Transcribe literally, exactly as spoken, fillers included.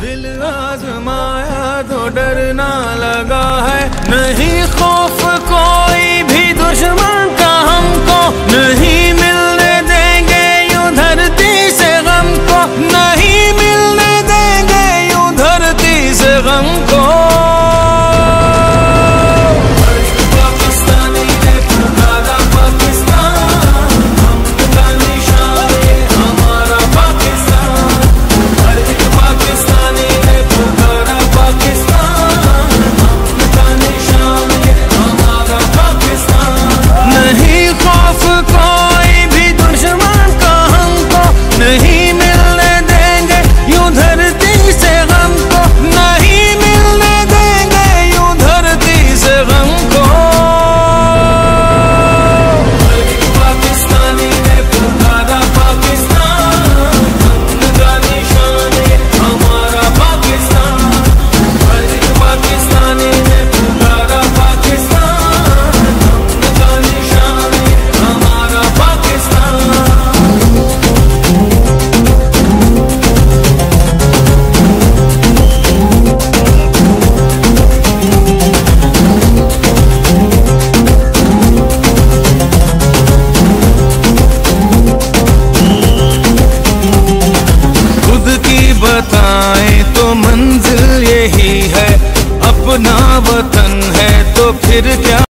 दिल आजमाया तो डरना लगा है, नहीं खौफ कोई भी दुश्मन का हमको, नहीं मिलने देंगे यूं धरती से गम को, नहीं मिलने देंगे यूं धरती से गम को। बताएं तो मंजिल यही है, अपना वतन है तो फिर क्या